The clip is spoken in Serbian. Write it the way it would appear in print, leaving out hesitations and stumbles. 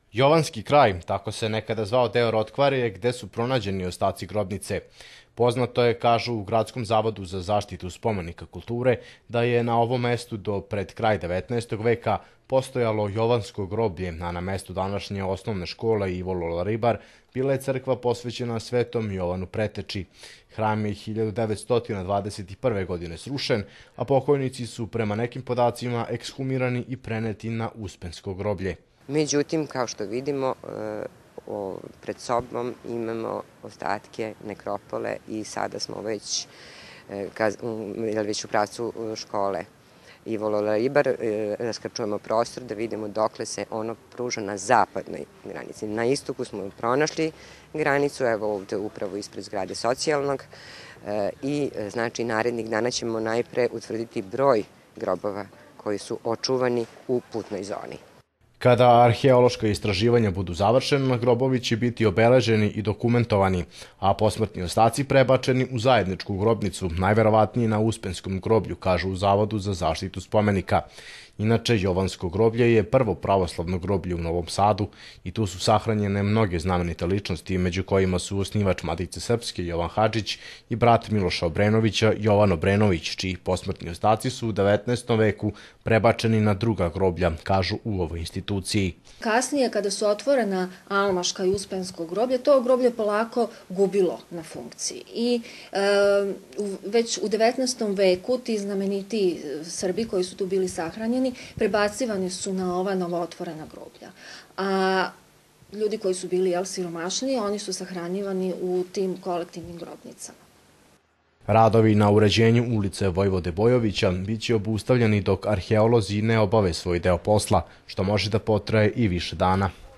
Jovanski kraj, tako se nekada zvao deo Rotkvarije gde su pronađeni ostaci grobnice. Poznato je, kažu u Gradskom zavodu za zaštitu spomenika kulture, da je na ovom mestu do pred kraj 19. veka postojalo Jovansko groblje, a na mestu današnje osnovne škole Ivo Lola Ribar bila je crkva posvećena Svetom Jovanu Preteči. Hram je 1921. godine srušen, a pokojnici su prema nekim podacima ekshumirani i preneti na Uspensko groblje. Međutim, kao što vidimo, pred sobom imamo ostatke nekropole i sada smo već u pravcu škole Ivo Lola Ribar. Raskrčujemo prostor da vidimo dokle se ono pruža na zapadnoj granici. Na istoku smo pronašli granicu, evo ovde upravo ispred zgrade socijalnog, i znači narednih dana ćemo najpre utvrditi broj grobova koji su očuvani u putnoj zoni. Kada arheološka istraživanja budu završena, grobovi će biti obeleženi i dokumentovani, a posmrtni ostaci prebačeni u zajedničku grobnicu, najverovatnije na Uspenskom groblju, kažu u Zavodu za zaštitu spomenika. Inače, Jovansko groblje je prvo pravoslavno groblje u Novom Sadu i tu su sahranjene mnoge znamenite ličnosti, među kojima su osnivač Matice Srpske Jovan Hadžić i brat Miloša Obrenovića Jovan Obrenović, čiji posmrtni ostaci su u 19. veku prebačeni na druga groblja, kažu u ovoj instituciji. Kasnije, kada su otvorena Almaška i Uspensko groblje, to groblje polako gubilo na funkciji. I već u 19. veku ti znameniti Srbi koji su tu bili sahranjeni prebacivani su na ova novootvorena groblja. A ljudi koji su bili siromašniji, oni su sahranjivani u tim kolektivnim grobnicama. Radovi na uređenju ulice Vojvode Bojovića biće obustavljeni dok arheolozi ne obave svoj deo posla, što može da potraje i više dana.